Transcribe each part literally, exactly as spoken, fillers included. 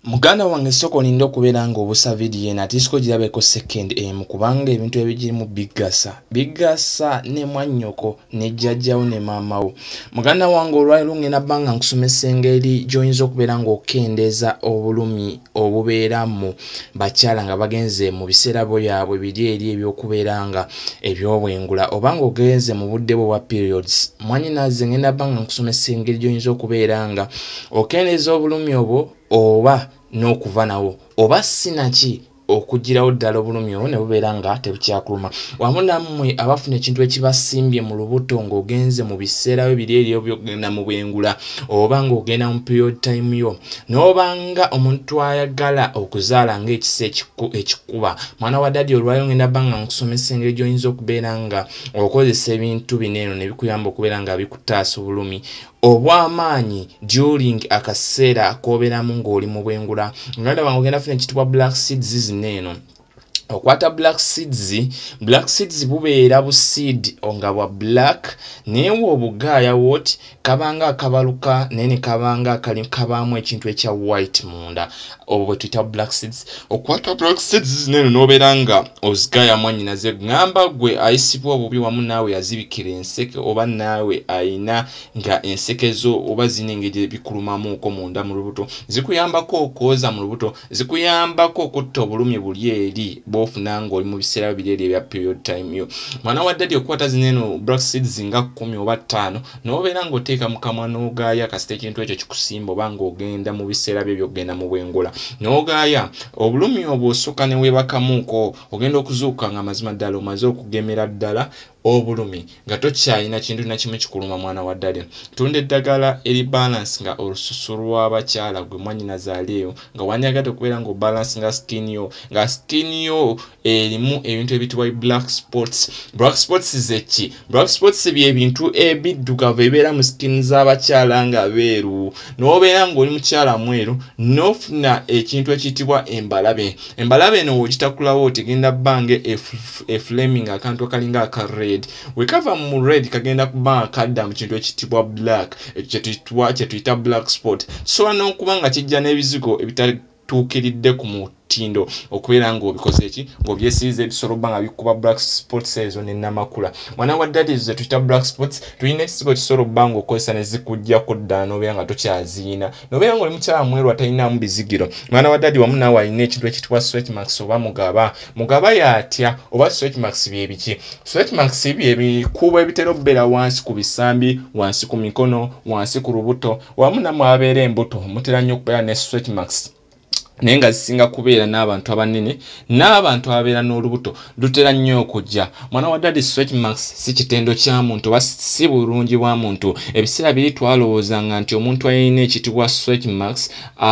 Muganda wange soko nindo kubeera nga obusa video na tisiko girabeko second em kubanga ebintu ebigiri mu bigasa bigasa ne mwanyoko ne jjajjawo ne maamawo. Muganda wange olwaliro ngenda banga nkusomesa engeri gy'oyinza okubeera nga okendeza obulumi obubeera mu bakyala nga bagenze mu biseera byabwe biri eri ebyokubeera nga ebyobwengula oba nga ogenze mu budde bwa periods. Mwanyinaze ngenda banga nkusomesa engeri gy'oyinza okubeera nga okendeza obulumi obwo oba n'okuva nawo oba sinaki okugirawo ddala obulumi obwo ne bubeera nga tebukyakuluma. Wamu nammwe abafuna ekintu ekibasimbye mu lubuto ng'ogenze mu biseera bibiri eri ebyogenda mu bwengula oba ng'ogenda mu period time yo n'obanga omuntu ayagala okuzaala ng'ekisa ekikuba. Mwana wa dadi olwayo ngenda banga nkusomesa engeri gy'oyinza okubeera nga okozesa ebintu bino eno ne bikuyamba okubeera nga bikutaasa obulumi obw'amaanyi during akaseera k'obeeramu ng'oli mu bwengula. Muganda wange ogenda funa ekitibwa black seeds zino eno. Okwata black seeds, black seeds bubeera bu seed nga bwa black neewo obugaaya woti kabanga akabaluka nene kabanga kali kabamu ekintu ekya white munda obwo bwe tuyita black seeds. Okwata black seeds neno n'obeera nga ozigaaya mwannyinaze ngamba gwe ayisibwa obubi wamu naawe yazibikira enseke oba naawe ayina nga enseke zo oba zino engeri bikulumamuuko munda mu lubuto zikuyambako okwoza mu lubuto zikuyambako okutta obulumi buli eri bw'ofuna ng'oli mu biseera bibiri eri ebya period time yo. Mwana wa dadi okwata zineno black seeds nga kumi oba ttaano n'obeera ng'oteeka mu kamwa n'ogaaya kasita ekintu ekyo kikusimba oba ng'ogenda mu biseera byo by'ogenda mu bwengula n'ogaaya obulumi obwo osooka ne weebakamuuko ogenda okuzuuka nga mazima ddala omaze okugemera ddala obulumi nga tokyalina kintu na kimu kikuluma. Mwana wa ddadi tunda eddagala eri balance nga olususu lw'abakyala gwe mwannyinaze aliyo nga wanyagadde okubeera nga balance nga skin yo nga skin yo erimu ebintu ebitibwa black spots. Black spots zeki black spots bye bintu ebiddugavu ebibeera mu skin z'abakyala nga beeru n'obeera ng'oli mukyala mweru n'ofuna ekintu ekiyitibwa embalabe. Embalabe eno wogitakulawo tegenda bbange eflaming akantu akalinga aka red wekava mu red kagenda kubanga kadda mu kintu ekitibwa black ekyo tuyita black spot. So n'okuba nga kijja n'ebizigo ebitatuukiridde ku mutindo okubeera ng'obikoze eki ng'obyesiize ebisolo banga bikuba black spots ezo n'ennamakula. Mwana wa dadi ezo ze tuyita black spots tulina ekisigo kisolo banga okozesa ne zikuggyako ddala n'obeera nga tokyaziina n'obeera ng'oli mukyala mweru atalinaamu bizigiro. Mwana wa dadi wamu naawe alina ekintu ekitibwa sweat marks oba mugaba. Mugaba y'atya oba sweat marks bye biki? Sweat marks bye bikuubo ebitera okubeera wansi ku bisambi wansi ku mikono wansi ku lubuto wamu nammwe abeera embuto mutera nnyo okubeera ne sweat marks naye nga zisinga kubeera n'abantu abanene n'abantu ababeera n'olubuto lutera nnyo okujja. Mwana wa dadi sweat marks si kitendo kya muntu oba si bulungi bwa muntu. Ebiseera biri twalowoozanga nti omuntu alina ekitibwa sweat marks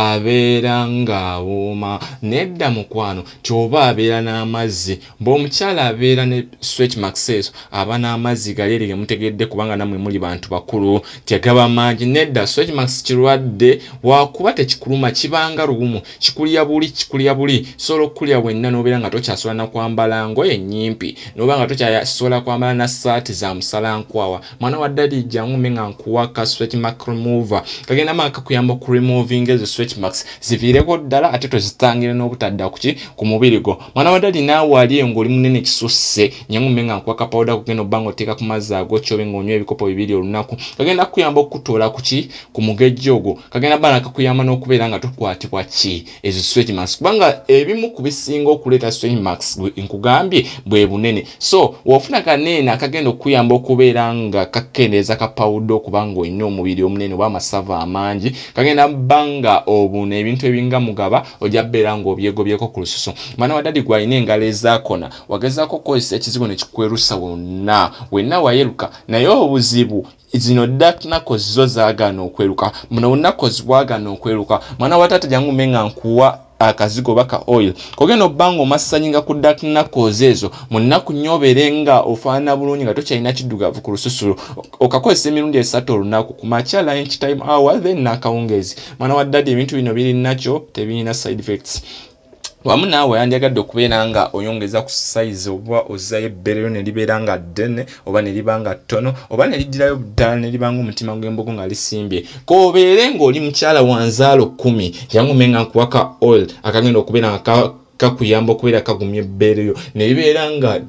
abeera ng'awooma. Nedda mukwano ky'oba abeera n'amazzi bw'omukyala abeera ne sweat marks ezo aba n'amazzi gali eri gemutegedde kubanga nammwe muli bantu bakulu tegaba mangi. Nedda sweat marks kirwadde wakuba tekikuluma kibanga lubumu kulya buli kikulya buli solo kulya wenna n'obeera nga tokyasobola na kwambala ngoye nnyimpi n'oba nga tokyasobola kwambala na saati za musalankwawa. Mwana wa dadi jangu menga nkuwa ka sweat mark remover kagenda maka kuyamba ku removing ezo sweat marks ziviireko ddala ate tozitangire n'obutadda kuki ku mubiri gwo. Mwana wa dadi naawe aliyo ng'oli munene kisusse nyangu menga nkuwa ka powder kugenda obbanga oteeka ku mazzi ago kyobe ng'onywa ebikopo bibiri olunaku kagenda kuyamba okutoola kuki ku mugejjo ogwo kagenda bana kakuyamba n'okubeera nga tokwatibwa ki ezo sweat marks kubanga ebimu ku bisinga okuleeta sweat marks nkugambye bwe bunene. So wofuna kanene akagenda okuyamba okubeera nga kakendeeza ka powder okubanga olina omubiri omunene oba amasava amangi kagenda banga obuna ebintu ebinga mugaba ojja beera ng'obyegobyeko ku lususu. Mwana wa dadi gwalina engalo ezaakona wagezaako okukozesa ekizigo ne kikwerusa wonna wenna wayeruka naye obuzibu zino dark knuckles zo zaagana okweruka muno knuckles bwagana okweruka. Mwana wa tata jangu menga nkuwa akazigo baka oil kogenda obbanga omasanyinga ku dark knuckles ezo mu nnaku nnyo obeere nga ofaanana bulungi nga tokyalina kiddugavu ku lususu okakozesa emirundi esatu olunaku ku makya lunch time hour then n'akawungeezi. Mwana wa dadi ebintu bino biri nakyo tebirina side effects. wamu naawe yandiyagadde okubeera nga oyongeza ku size oba ozzayo ebbere lyo ne libeera nga ddene oba ne liba nga ttono oba ne liddirayo ddala ne liba nga omutima gw'embogo nga lisimbye koobeere ng'oli mukyala wanzaalo kkumi jangu menga nkuwaka oil akagenda okubeera nga kakuyamba okubeera kagumya ebbere lyo ne libeera nga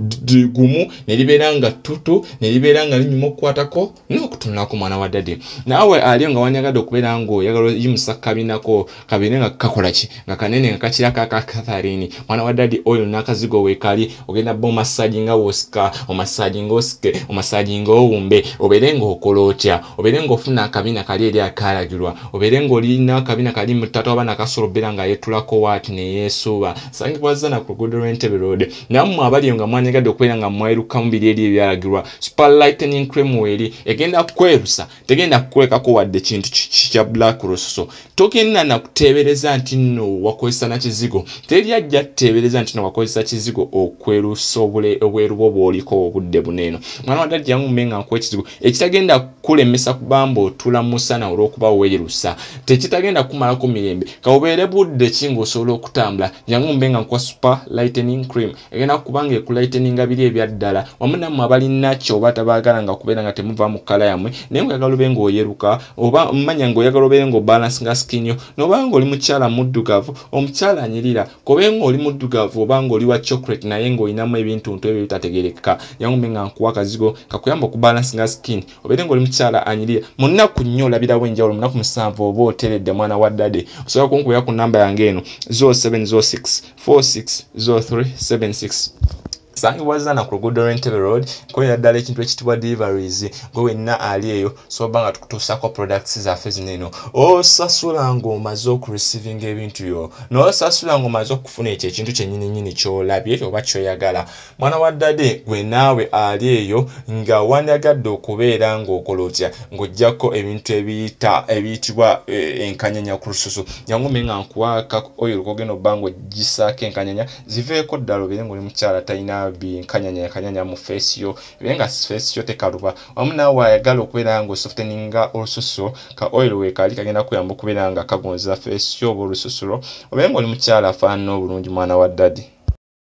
gumu ne libeera nga tutu ne libeera nga linyuma okukwatako n'okutunulako mwana wa ddade naawe aliyo nga wanyagadde okubeera ng'oyagala yimusa kabinako kabine nga kakola ki nga kanene nga kakirako akakatharini mwana wa ddade oil n'akazigo weekali ogenda bba omasaagi nga wosika omasaagi ng'osike omasaagi ng'owumbe obeere ng'okola otya obeere ng'ofuna akabina kali eri akalagirwa obeere ng'olina akabina kali mu ttata oba nakasolo bbeera nga yeetulako waati ne yeesuuba sangibwaza na ku luguudo lw'Entebbe Road nammwe abaliyo nga mwana nyagadde okubeera nga mweruka mu biri eri ebyalagirwa super lightening cream weeri egenda kwerusa tegenda kukwekako wadde kintu kya black rososo togenda nakuteebereza nti nno wakozesa na kizigo teri ajja tuteebereza nti nno wakozesa kizigo okwerusa obweru bwo bw'oliko obudde buneeno mwana wa ddade jangu mmenga nkuwa ekizigo ekitagenda kulemesa kubamba otula musana olw'okuba weerusa tekitagenda kumalako mirembe kaobeere budde ki ng'osobola okutambula jangu mbenga nkuwa super lightening cream egenda kubanga ekulite ninga biri ebyaddala wamu nammwe abalinakyo oba tabaagala nga kubeera nga temuva mu kkala yammwe naye ng'oyagala obe ng'oyeruka oba mmanya ng'oyagala obeere ng'obalance nga skin yo n'oba ng'oli mukyala muddugavu omukyala anyirira kobe ng'oli muddugavu oba ng'oli wa chocolate naye ng'olinamu ebintu nto ebyo bitategerekeka yangu mbe nga nkuwa akazigo kakuyamba okubalance nga skin obeere ng'oli mukyala anyirira mu nnaku nnyo olabirawo enjawulo mu nnaku musanvu oba oteredde mwana wa ddade osobola kunkubira ku nnamba yange eno zero seven zero six four six zero three seven six sangibwaza na ku luguudo lw'Entebbe Road nkolera ddala ekintu ekitibwa deliveries gwe wenna ali eyo soba nga tukutuusako products zaffe zino eno osasula ng'omaze okureceiving ebintu byo n'osasula ng'omaze okufuna ekyo ekintu kyennyini nnyini ky'olabye oba ky'oyagala mwana wa ddade gwe naawe ali eyo nga wanyagadde okubeera ng'okola otya ng'oggyako ebintu ebiyita ebiyitibwa enkanyanya ku lususu jangu mbe nga nkuwaka oil kogenda obba ng'ogisaako enkanyanya ziveeko ddala obeere ng'oli mukyala talina bi nkanyanya kanyanya mu face yo benga face yo tekaluba wamu naawe ayagala okubeera nga osofteninga olususu ka oil weekali kagenda kuyamba okubeera nga kagonza face yo olususulo obeera ng'oli mukyala afaanana obulungi mwana wa ddade